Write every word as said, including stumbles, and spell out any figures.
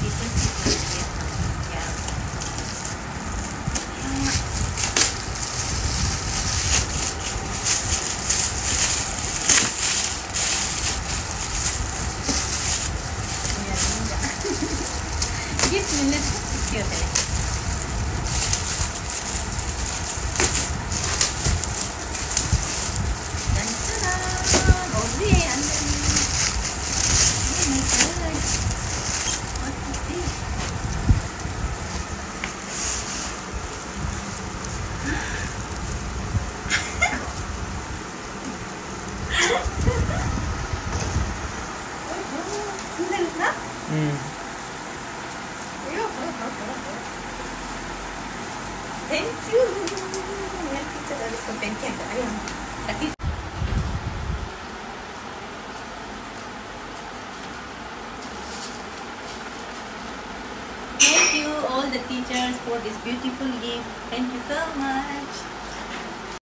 teachers people here. Yeah. diez minutes istiyor. Hmm. Thank you. Yang kita harus kepenting ke ayam. Tapi thank you all the teachers for this beautiful gift. Thank you so much.